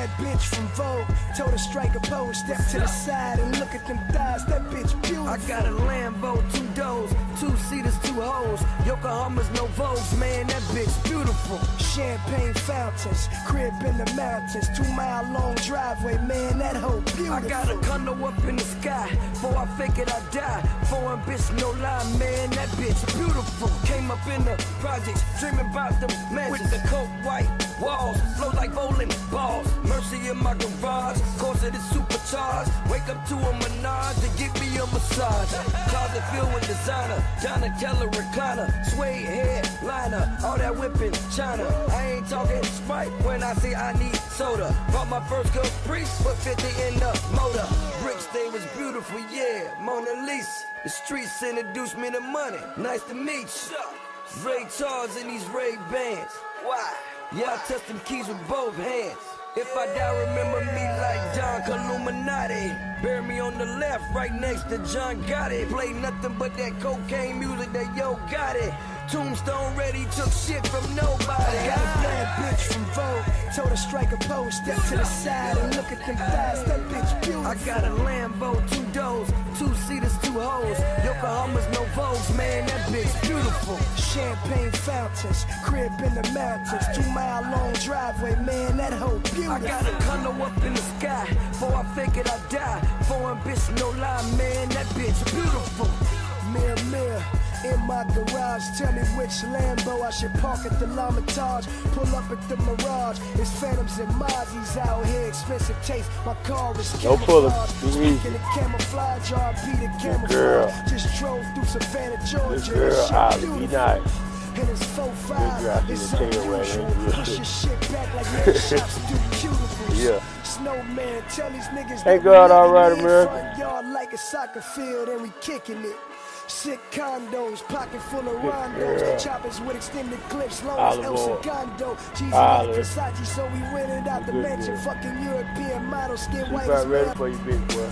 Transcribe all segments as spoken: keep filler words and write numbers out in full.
bad bitch from Vogue. Told her strike a pose, step to the side and look at them thighs. That bitch beautiful. I got a Lambo, two doors, two seaters, two hoes. Yokohama's no Vogues, man, that bitch beautiful. Champagne fountains, crib in the mountains, two mile long driveway, man, that hoe beautiful. I got a condo up in the sky, before I fake it I die. Foreign bitch, no lie, man, that bitch beautiful. Came up in the projects, dreaming about them mansions with the coat white walls, flow like bowling balls. Mercy in my garage, course it is supercharged. Wake up to a menage to give me a massage. Closet filled with designer, Donna Keller recliner, suede headliner, all that whipping China. I ain't talking Sprite when I say I need soda. Bought my first Caprice, put fifty in the motor. Bricks, they was beautiful, yeah, Mona Lisa. The streets introduced me to money. Nice to meet you. Ray Charles in these Ray Bans. Why? Yeah, I touch them keys with both hands. If I die, remember me like Don Columinati. Bury me on the left, right next to John Gotti. Play nothing but that cocaine music that Yo Gotti. Tombstone ready, took shit from nobody. I got a bad bitch from Vogue. Told her strike a pose, step to the side and look at them thighs. That bitch beautiful. I got a Lambo, two doors, two seaters, two hoes. Yokohama's no Vogues, man, that bitch beautiful. Champagne fountains, crib in the mountains, two mile long driveway, man, that hoe beautiful. I got a condo up in the sky, before I fake it I die. Foreign bitch, no lie, man, that bitch beautiful. Mirror, mirror, in my garage, tell me which Lambo I should park at the L'Hermitage. Pull up at the Mirage, it's Phantoms and Mozzies out here, expensive taste. My car is camouflage. Speaking of camouflage, R P the camouflage. Just drove through Savannah, Georgia. This girl, I'll be nice. And it's four five, it's unusual. Push your shit back like man shops do beautiful. Yeah. Snowman, tell these niggas Thank God, all right, America. Front yard like a soccer field and we kicking it. Sick condos, pocket full of rondos, yeah. Choppers with extended clips, long as El Segundo. Cheesy like Versace, so we rented out the mansion. Fucking European model, skin white as ready for you, big boy.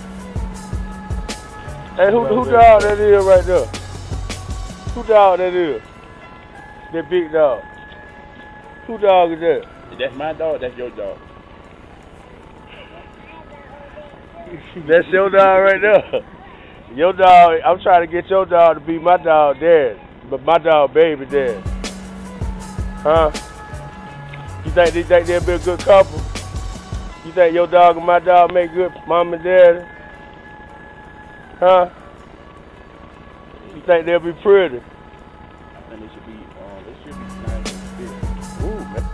Hey, who, who dog that is right there? Who dog that is? That big dog. Who dog is that? That's my dog, that's your dog. That's your dog right there. Your dog, I'm trying to get your dog to be my dog dad, but my dog baby dad. Huh? You think they think they'll be a good couple? You think your dog and my dog make good mom and dad? Huh? You think they'll be pretty? I think they should be, um, they should be nice and big. Ooh, man.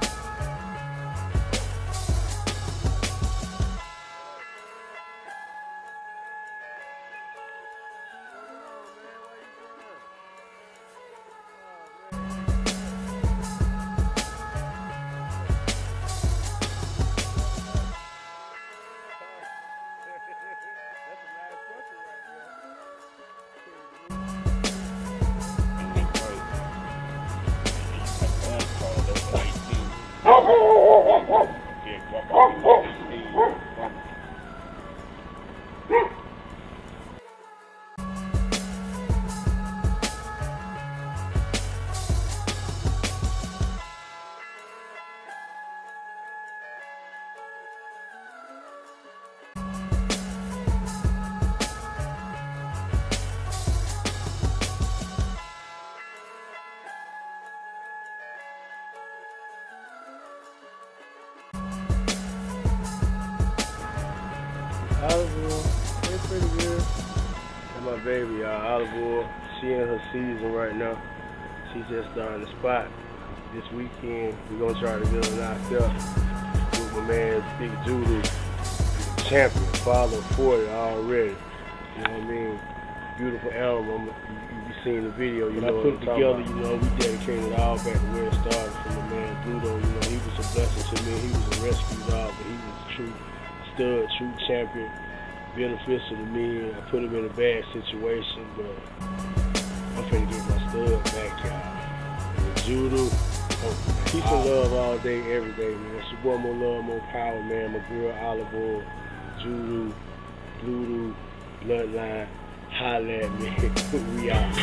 Olive oil, they're pretty good. And my baby, y'all, olive oil, she in her season right now. She's just starting the spot. This weekend, we're gonna try to get her knocked up with my man, Big Judo, champion, father of forty already. You know what I mean? Beautiful album. You, you, you seen the video, you when know I put it together, you know, we dedicated all back to where it started from my man Judo. You know, he was a blessing to me. He was a rescue dog, but he was a true stud, true champion, beneficial to me. I put him in a bad situation, but I'm finna get my stud back, y'all. And Judo, oh, peace and love all day, every day, man. It's your boy, more love, more power, man. My girl, Olive Oil, Judo, Bluetooth, Bloodline. Holla at me. We out.